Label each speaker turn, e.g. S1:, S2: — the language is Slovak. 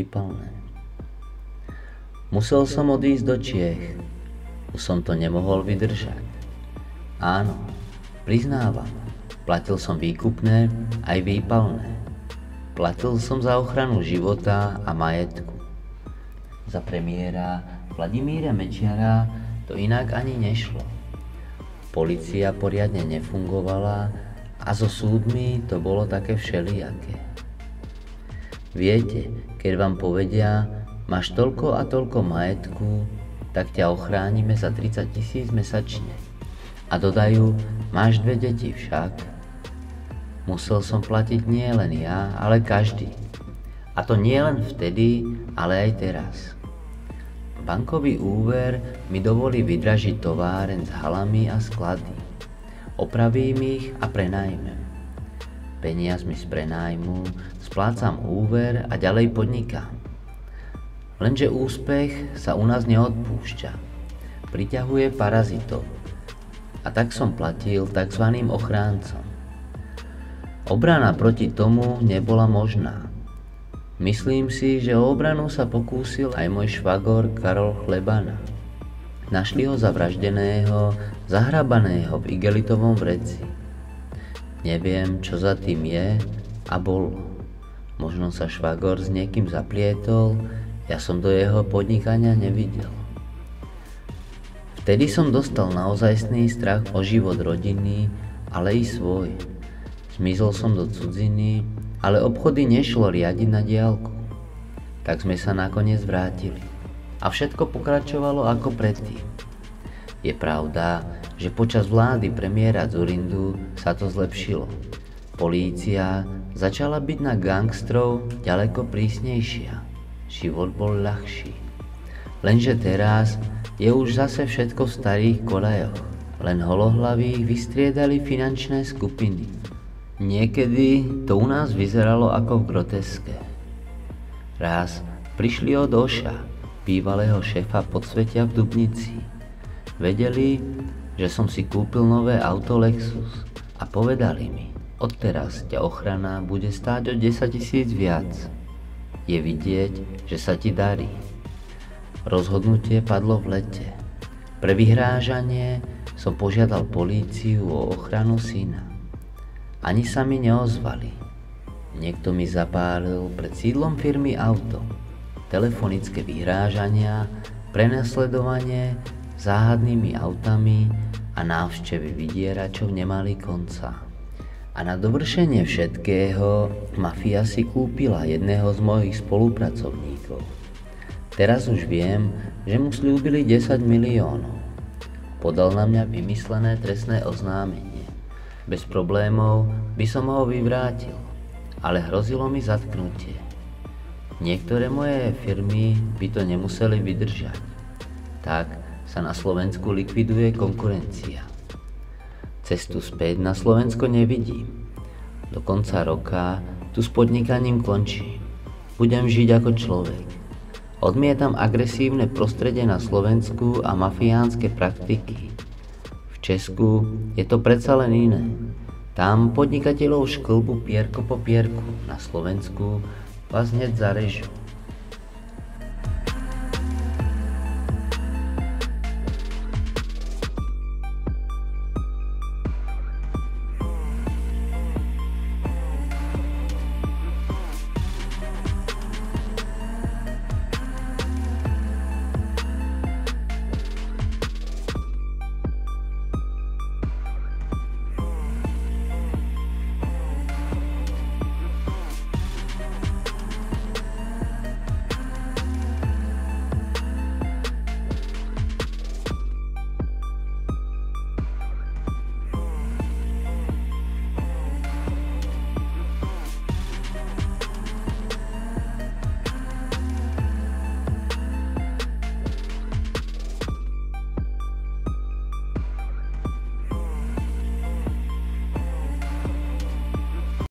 S1: vypalné. Musel som odísť do Čiech. Už som to nemohol vydržať. Áno, priznávam, platil som výkupné aj výpalné. Platil som za ochranu života a majetku. Za premiéra Vladimíra Mečiara to inak ani nešlo. Polícia poriadne nefungovala a so súdmi to bolo také všelijaké. Viete, keď vám povedia, máš toľko a toľko majetku, tak ťa ochránime za 30 000 mesačne. A dodajú, máš 2 deti však. Musel som platiť nie len ja, ale každý. A to nie len vtedy, ale aj teraz. Bankový úver mi dovolí vydražiť továren s halami a sklady. Opravím ich a prenajmem. Peniazmi z prenájmu splácam úver a ďalej podnikám. Lenže úspech sa u nás neodpúšťa. Priťahuje parazitov. A tak som platil tzv. Ochráncom. Obrana proti tomu nebola možná. Myslím si, že o obranu sa pokúsil aj môj švagor Karol Chlebana. Našli ho zavraždeného, zahrabaného v igelitovom vreci. Neviem, čo za tým je a bolo. Možno sa švagor s niekým zaplietol, ja som do jeho podnikania nevidel. Vtedy som dostal naozajstný strach o život rodiny, ale i svoj. Zmizol som do cudziny, ale obchody nešlo riadiť na diaľku. Tak sme sa nakoniec vrátili. A všetko pokračovalo ako predtým. Je pravda, že počas vlády premiéra Dzurindu sa to zlepšilo. Polícia začala byť na gangstrov ďaleko prísnejšia. Život bol ľahší. Lenže teraz je už zase všetko v starých koľajoch. Len holohlaví vystriedali finančné skupiny. Niekedy to u nás vyzeralo ako v groteske. Raz prišli od Oša, bývalého šéfa podsvetia v Dubnici. Vedeli, že som si kúpil nové auto Lexus a povedali mi, odteraz ťa ochrana bude stáť o 10 000 viac. Je vidieť, že sa ti darí. Rozhodnutie padlo v lete. Pre vyhrážanie som požiadal políciu o ochranu syna. Ani sa mi neozvali. Niekto mi zapálil pred sídlom firmy auto. Telefonické vyhrážania, prenasledovanie záhadnými autami a návštevy vydieračov nemali konca. A na dovršenie všetkého mafia si kúpila jedného z mojich spolupracovníkov. Teraz už viem, že mu sľúbili 10 miliónov. Podal na mňa vymyslené trestné oznámenie. Bez problémov by som ho vyvrátil, ale hrozilo mi zatknutie. Niektoré moje firmy by to nemuseli vydržať. Tak sa na Slovensku likviduje konkurencia. Cestu späť na Slovensko nevidím. Do konca roka tu s podnikaním končím. Budem žiť ako človek. Odmietam agresívne prostredie na Slovensku a mafiánske praktiky. V Česku je to predsa len iné. Tam podnikateľov šklbu pierko po pierku, na Slovensku vás hneď zarežú.